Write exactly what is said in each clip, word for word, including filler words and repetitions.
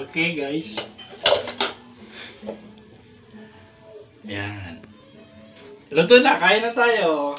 Okay guys. Yan. Luto na, kain na tayo.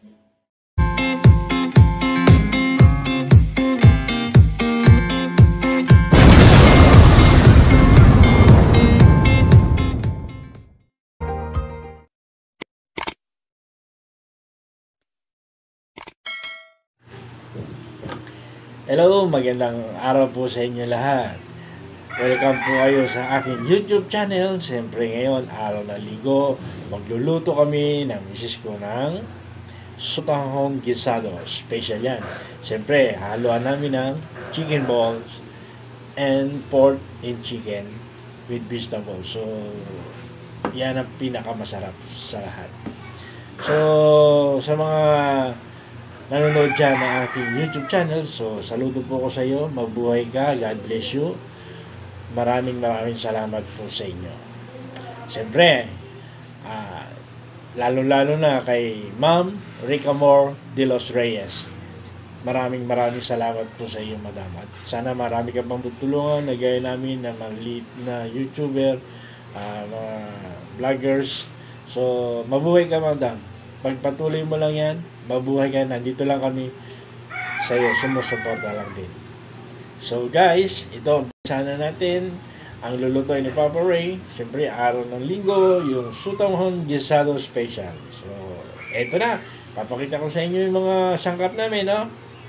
Hello, magandang araw po sa inyo lahat. Welcome po kayo sa aking YouTube channel. Siyempre ngayon, araw ng linggo, magluluto kami ng misis ko ng sotanghon gisado. Special yan. Siyempre, haluan namin ng chicken balls and pork and chicken with vegetables. So, yan ang pinakamasarap sa lahat. So, sa mga nanonood dyan ng aking YouTube channel, so saludo po ko sa iyo. Mabuhay ka. God bless you. Maraming maraming salamat po sa inyo. Siyempre, uh, lalo-lalo na kay Ma'am Ricamor de los Reyes. Maraming maraming salamat po sa iyo, madam. At sana marami ka pang tutulungan na gaya namin na maliit na YouTuber, uh, mga vloggers. So, mabuhay ka, madam. Pagpatuloy mo lang yan, mabuhay ka. Nandito lang kami sa iyo. Sumusuporta lang din. So guys, ito, sana natin ang lulutuin ni Papa Ray. Siyempre, araw ng linggo, yung sotanghon gisado special. So, eto na. Papakita ko sa inyo yung mga sangkap namin, no?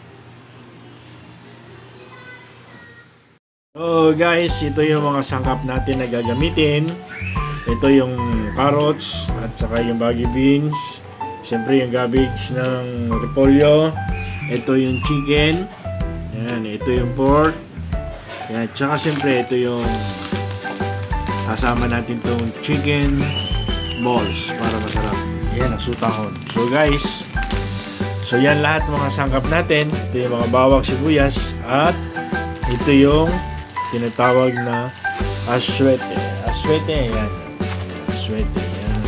So guys, ito yung mga sangkap natin na gagamitin. Ito yung carrots at saka yung baggy beans. Siyempre, yung cabbage ng repolyo. Ito yung chicken. Yan, ito yung pork. Yan, tsaka siyempre ito yung kasama natin itong chicken balls para masarap. Yan, ang sotanghon. So guys, so yan lahat mga sangkap natin. Ito yung mga bawang sibuyas at ito yung tinatawag na aswete. Aswete, yan. Aswete, yan.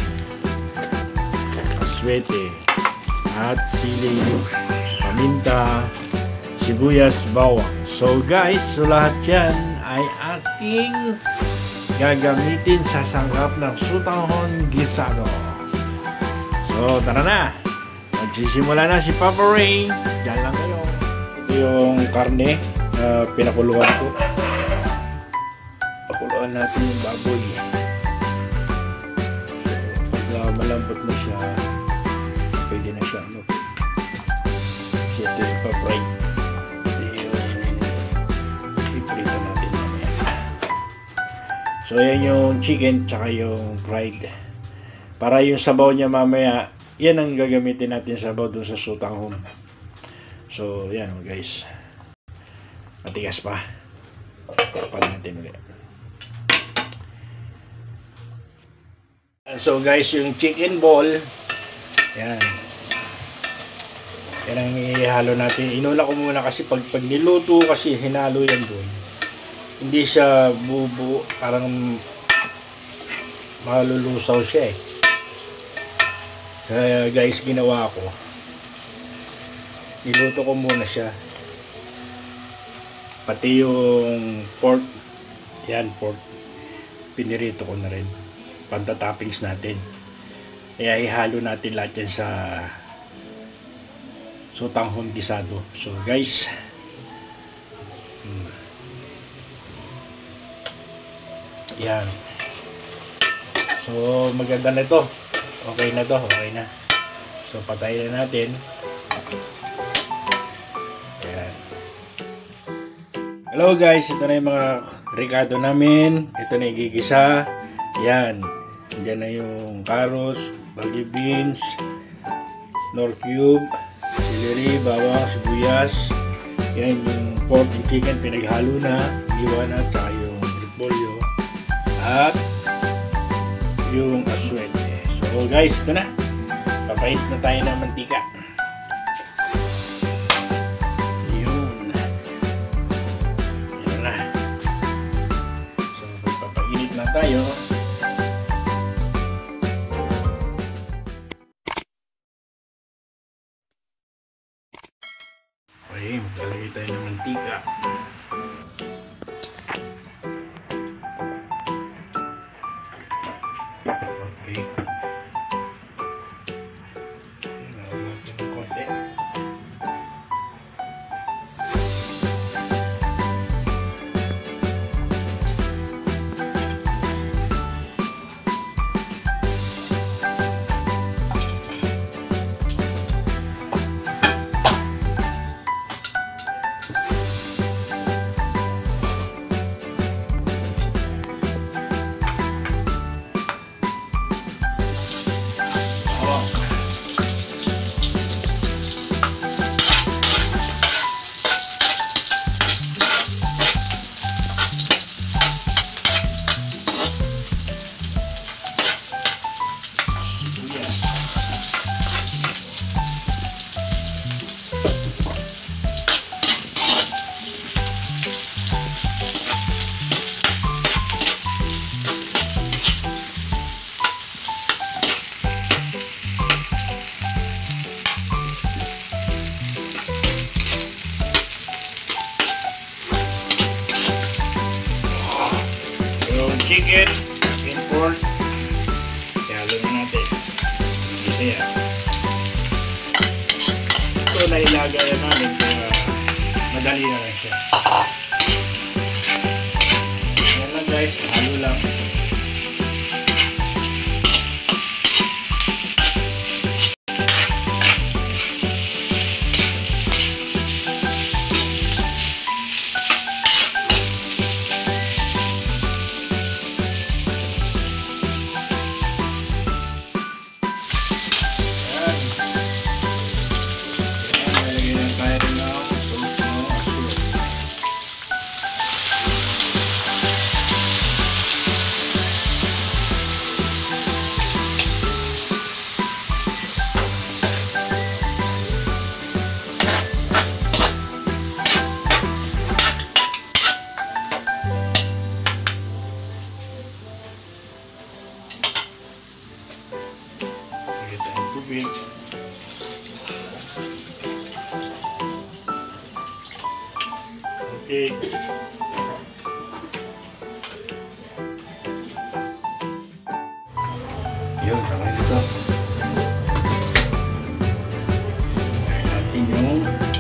Aswete. At sili, paminta, sibuyas, bawang. So guys, so lahat yan ay ating gagamitin sa sangkap ng sotanghon gisado. So tara na, magsisimula na si Papa Ray. Diyan lang kayo. Ito yung karne na uh, pinakuluan ko. Pakuluan natin yung baboy. So pag uh, malambot na siya, pwede na siya, no? So ito yung Papa Ray. So yan yung chicken tsaka yung fried. Para yung sabaw niya mamaya, yan ang gagamitin natin sabaw dun sa sotanghon. So yan guys. Matigas pa. Tapan natin ulit. So guys, yung chicken ball, yan. Yan ang ihalo natin. Inula ko muna kasi pag, pag niluto kasi hinalo yan doon. Hindi siya bubu, parang malulusaw siya eh. Kaya guys, ginawa ko, niluto ko muna siya. Pati yung pork, yan pork, pinirito ko na rin. Panta-toppings natin. Kaya ihalo natin lahat yan sa sotanghon gisado. So guys, hmm. Yan. So, maganda na ito. Okay na to. Okay na. So, patayin na natin. Yan. Hello guys. Ito na yung mga ricado namin. Ito na yung gigisa. Yan. Diyan na yung carrots, baggy beans, nor cube, celery, bawang, sibuyas. Yan yung pork and chicken. Pinaghalo na. Iwan na. Tsaka yung repolyo. At yung aswete. So guys, ito na. Papahit na tayo ng mantika. Yun. Yun na. So magpapainit na tayo. Okay, maglalagay tayo ng mantika. tubig. Tingnan natin ng konti. Chicken and pork, ihalo na natin. Isa yan. Ito na ilagay namin kaya madali na lang siya. Yan lang guys, halo lang. Tubig. Okay. Yun, saka ito. Ayan natin yung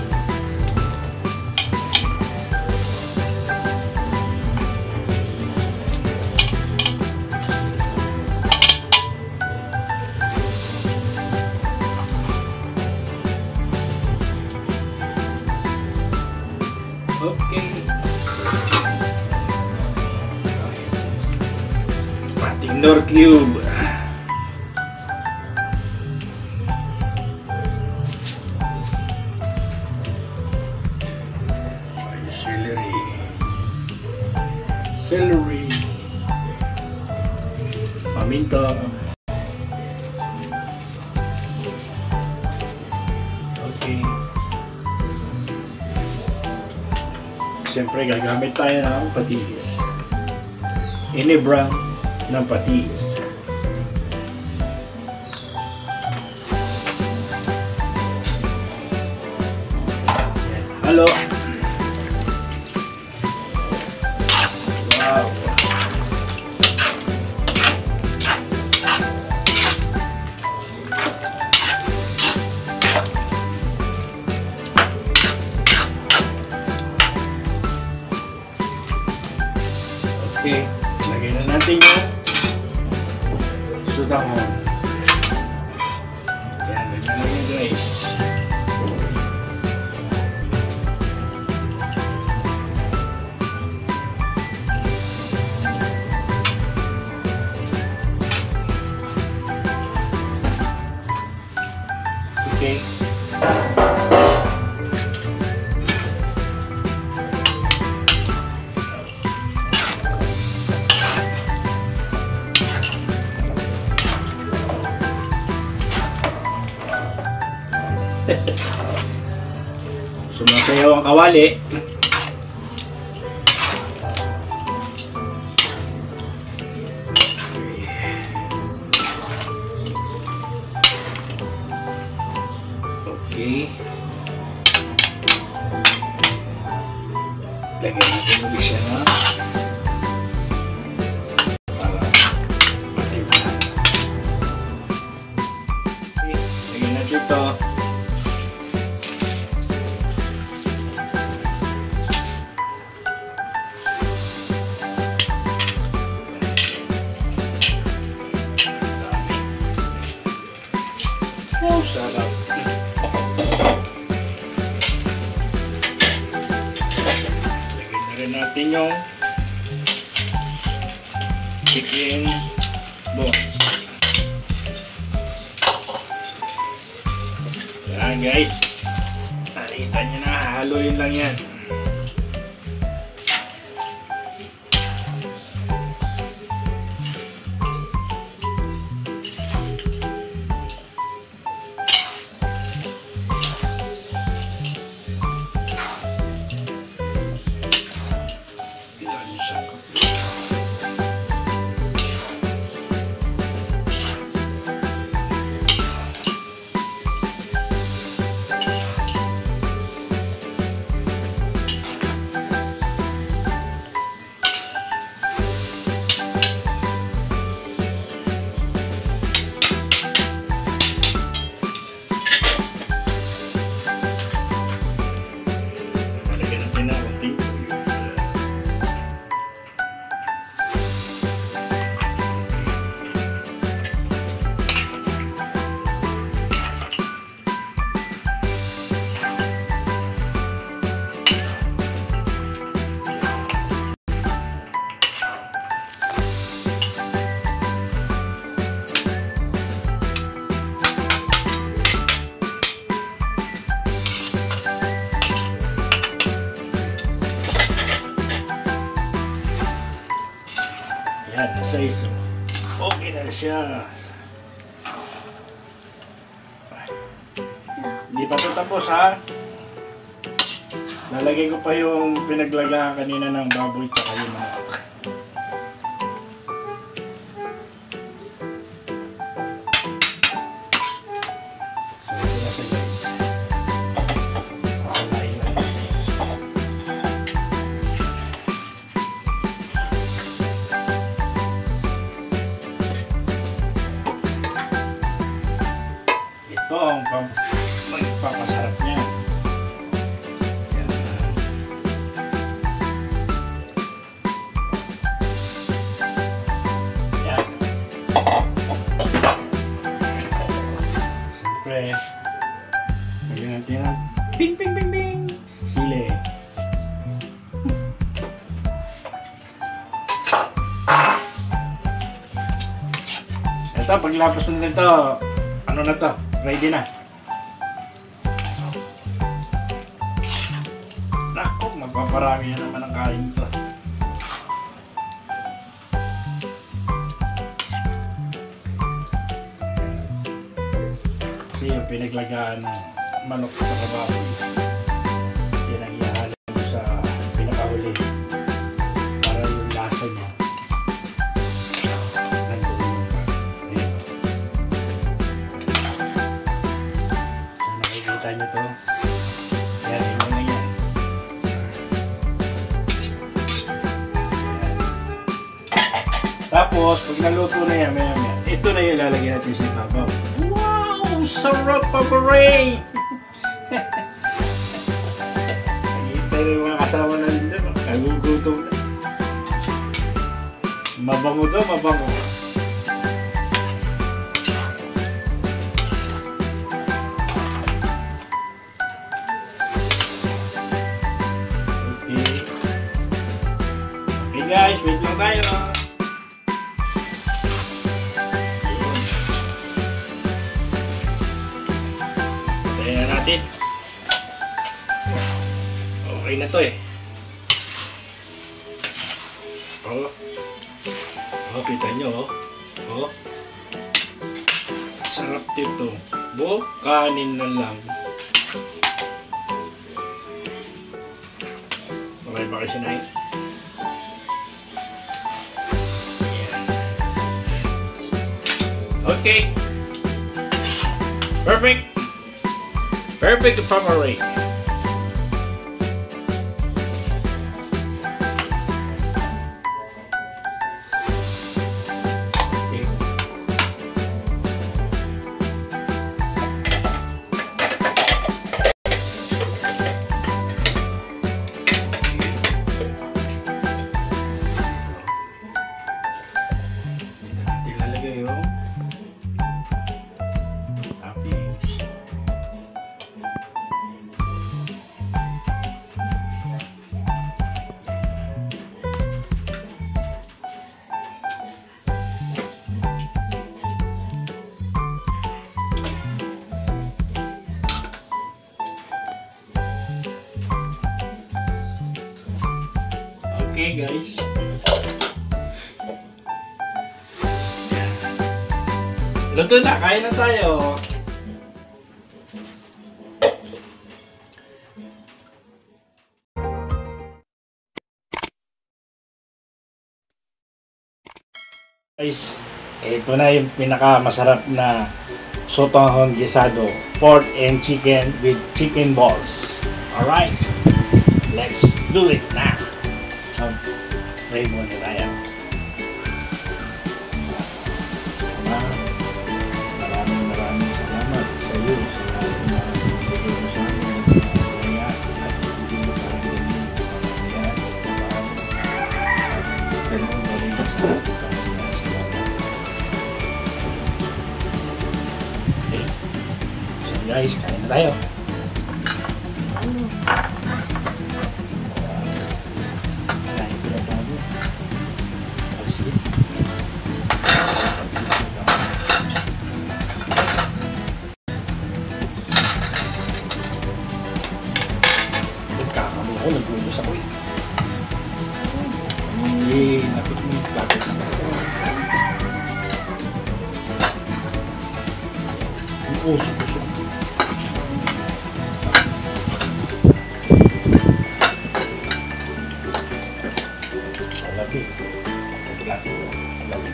okay. Pating Nor cube. Celery. Celery. Paminta. Okay. Siyempre, gagamit tayo ng patis. Any brand ng patis. Halo. Wow. Okay, lagay na natin yung sudahon. Yan, ganyan lang yung guys. Okay. Sumasayaw ang kawali. Okay. Lagyan natin ulit siya na para matipan. ito. Oh, sarap. Lagyan na rin natin yung chicken bones. Yan guys. Nakita nyo na, haluin lang yan. Yan, nasa iso. Okay na siya. Hindi pa ito tapos ha. Lalagay ko pa yung pinaglagahan kanina ng baboy tsaka yung manok. Ito ang magpapasarap niya. Yan. Yan. Siyempre, lagyan natin ang ping ping ping ping sili. Ito, paglapos nito, ano na to? Ready na. Naku, magpaparami na naman ang kain to. Kasi yung pinaglagaan ng manok sa kababoy, yan ang ihalo sa pinakahuli para yung lasa niya nyo to. Yan, yun na yan. Tapos, pag naluto na yan, maya maya, ito na yung lalagyan natin sa ibabaw. Wow! Sarap pa ba rin! Nakikita yung mga kasama na dito. Nagugutom na. Mabango to, mabango. Guys, wait lang tayo. Tayo natin. Okay na to eh. Oh. Oh, kita nyo oh. Oh. Sarap dito. Bo, kanin na lang. Okay ba kasi na eh? Okay. Perfect. Perfect family. Okay. kayong toppings. Okay guys. Luto na, kain na tayo. Guys, ito na yung pinakamasarap na sotanghon gisado, pork and chicken with chicken balls. Alright, let's do it now. Um, pray muna tayo. Maraming maraming salamat sa iyo sa lahat na bigay mo sa amin ng kaya at bigay mo sa amin ng kaya at ganun na rin sa ating kanya. Salamat. Okay. So guys, kain na tayo. Ako, nagbulos ako eh. Eh, napit mo yung plato. Yung uso-uso. Alabi. Plato. Alabi.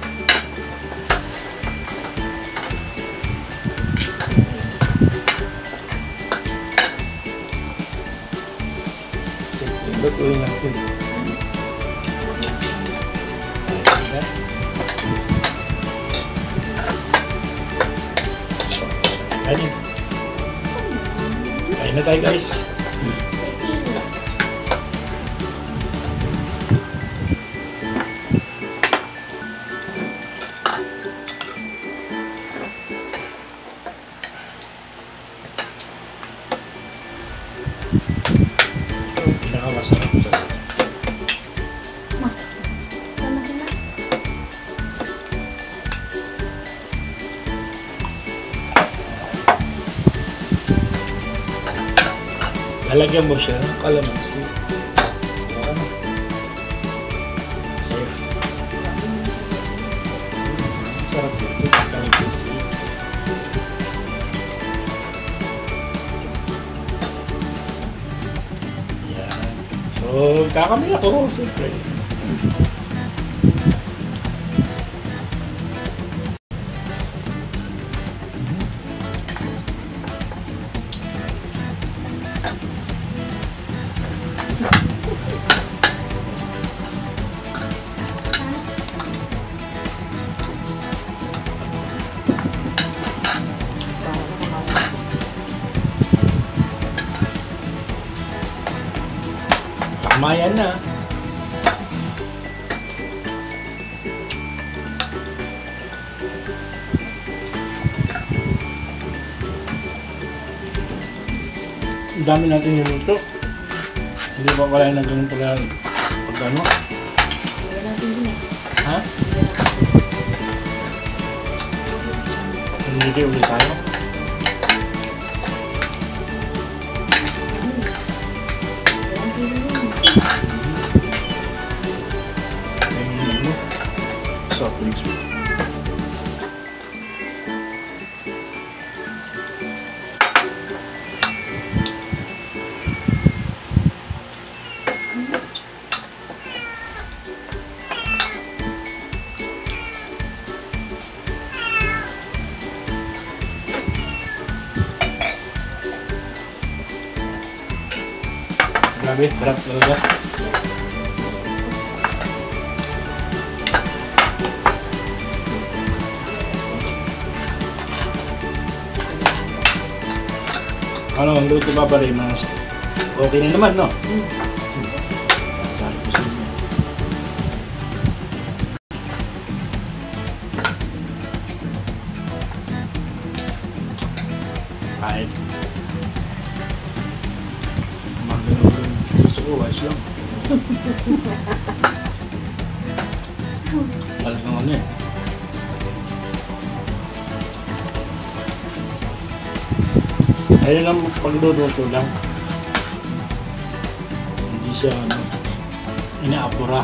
Lutuin natin. Kain. Kain na tayo guys. Pinakamasarap sa Ma, sama ka na. lalagyan mo siya ng kalamansi. Ayan. Sarap dito. Kalamansi. Ayan. So, kakamay ako. Siyempre. Mayan na. Ang dami natin niluto. Hindi ba kaya na ganun pala pag ano? Wala natin din eh. Ha? Hindi ulit tayo. Walang pili din eh. Soft drinks. Grabe, sarap talaga. Ano, ang luto ba pa rin, mas okay na naman, no? Hmm. Sabi ko sa inyo. Talagang ano eh. Ayun lang pagluluto lang. Hindi siya ano, inaapura.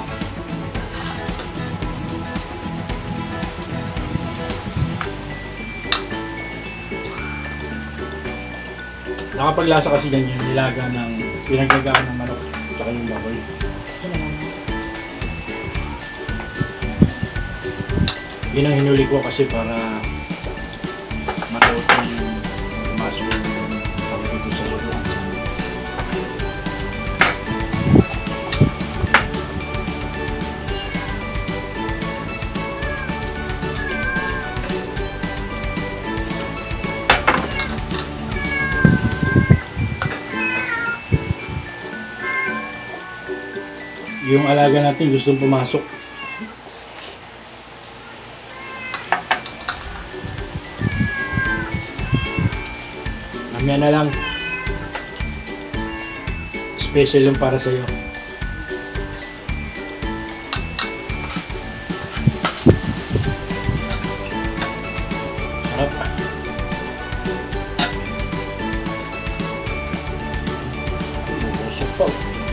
Nakapaglasa kasi yan yung nilaga ng pinagagaan ng manok tsaka yung baboy. Yun ang hinuli ko kasi para matuto yung pumasok yung tawag ko sa luto. Yung alaga natin gustong pumasok. Mamaya na lang. Special yung para sa'yo. Sarap. Busok po.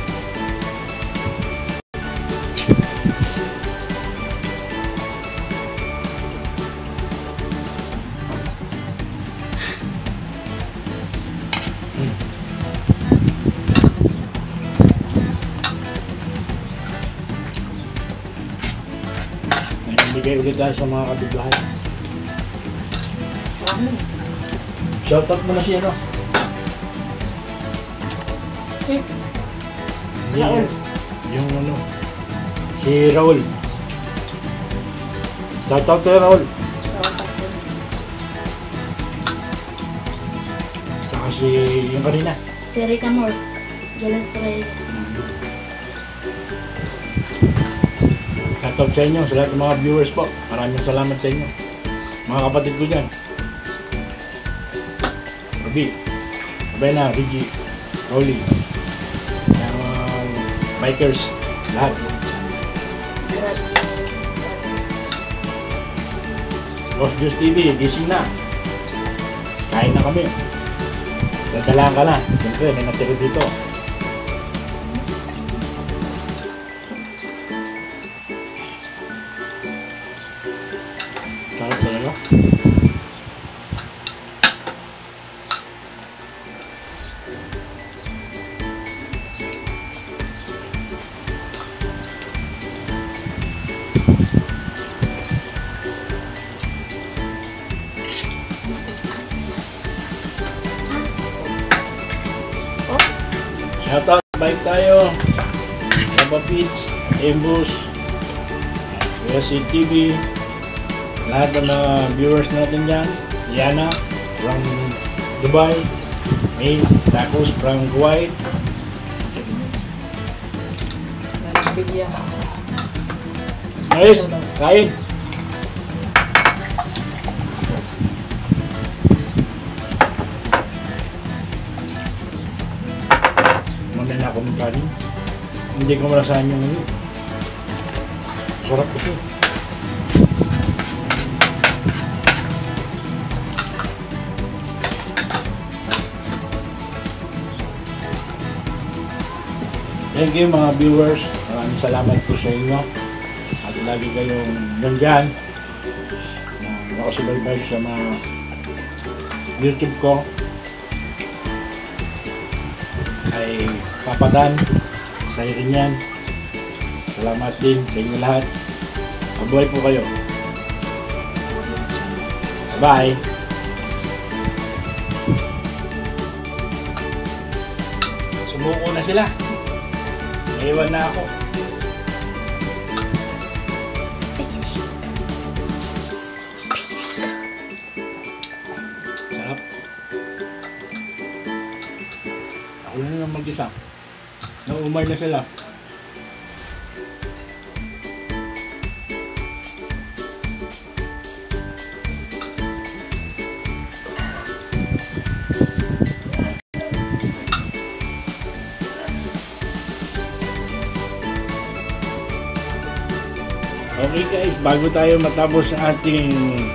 Bigay ulit tayo sa mga kabiglahan. Shoutout mo na siya, no? Eh, Yung, Raul. yung ano, si Raul. Shoutout kay Raul. Saka si yung kanina. Si Rica Moore. Galas Reyes. Shoutout sa inyo, sa lahat ng mga viewers po. Maraming salamat sa inyo. Mga kapatid ko dyan. Ruby, Abena, Rigi, Rolly, yung mga bikers, lahat. Boss Juice T V, gising na. Kain na kami. Dadalaan ka na. Siyempre, may natira dito. Sarap talaga. Shoutout, bike tayo. Laba Beach, Embus, U S A T V, lahat ng mga viewers natin dyan. Yana from Dubai, May Tacos from Kuwait. Guys, kain. Mamaya na ako magkanin. Hindi ko malasahan yung ulit. Sarap kasi. Thank you mga viewers. Maraming salamat po sa inyo. At lagi kayong nandyan na nakasubaybay sa mga YouTube ko. Ay Papadan, sa rin yan. Salamat din sa inyo lahat. Mabuhay po kayo. Bye! Sumuko na sila. Naiwan na ako. Sarap. Ako na naman mag-isa. Naumay na sila. bago tayo matapos sa ating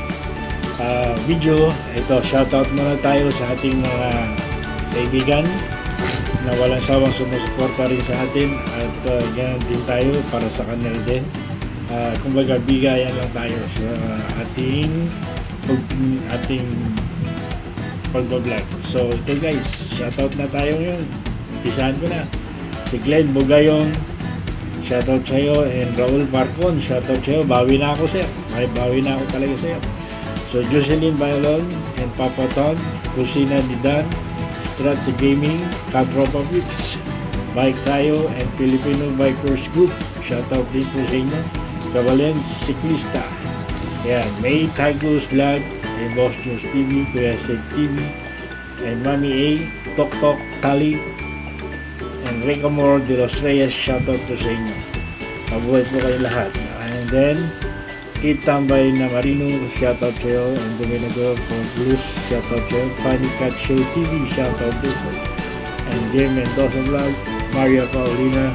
uh, video, ito, shoutout muna tayo sa ating mga kaibigan na walang sawang sumusuporta rin sa atin at uh, ganyan din tayo para sa kanila din. Uh, kumbaga, bigayan lang tayo sa ating ating pagbablog. So, ito guys, shoutout na tayo ngayon. Umpisahan ko na. Si Glenn Bugayong, shoutout sa'yo, and Raul Marcon, shoutout sa'yo. Bawi na ako sa'yo. May bawi na ako talaga sa'yo. So, Jocelyn Bailon and Papa Ton, Kusina Didan, Strat Gaming, Katropa Beats, Bike tayo, and Filipino Bikers Group. Shoutout din po sa inyo. Kavalen Siklista. Yan, May Tigers Vlog, and Boss News T V, Kuya Seg T V, and Mami A, Tok Tok Tali, and Recamor de los Reyes, shoutout to sa inyo. Mabuhay po kayo lahat. And then, Kit Tambay na Marino, shoutout sa iyo. And Domingo for Blues, shoutout sa iyo. Funny Cat Show T V, shoutout to sa iyo. And Jim Mendoza Vlog, Maria Paulina,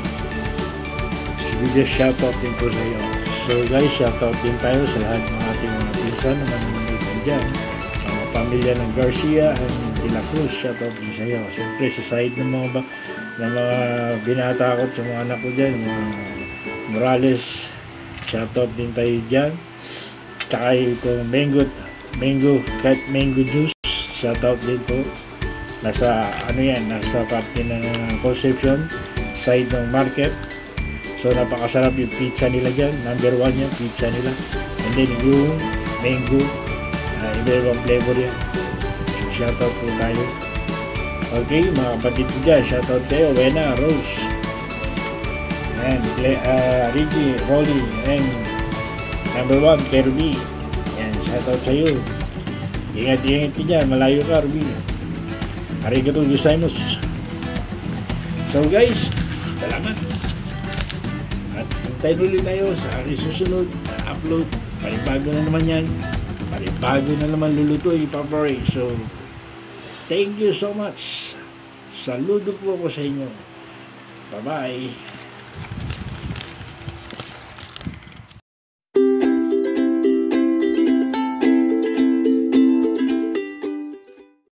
video shoutout din po sa iyo. So guys, shoutout din tayo sa lahat ng ating mga pinsan na nanonood dyan. Mga pamilya ng Garcia and De La Cruz, shoutout din sa iyo. Siyempre, sa side ng mga ba ng mga binata ko sa mga anak ko dyan, mga Morales, shoutout din tayo dyan. Tsaka ito, Mango, Mango, Cat Mango Juice, shoutout din po. Nasa, ano yan, nasa parte ng Concepcion, side ng market. So, napakasarap yung pizza nila dyan. Number one yan, pizza nila. And then, yung mango, uh, iba-ibang flavor yan. So, shoutout po tayo. Okay, mga kapatid ko dyan, shoutout kayo. Wena, Rose, and uh, Ricky, Rolly, and number one, Kirby. Yan, shoutout sa'yo. Ingat-ingat ka dyan, malayo ka, Ruby. Arigatou gozaimasu. So guys, salamat. At hintay ulit tayo sa aking susunod na upload. Palibago na naman yan. Palibago na naman luluto ipapare. So, thank you so much. Saludo po ako sa inyo. Bye-bye.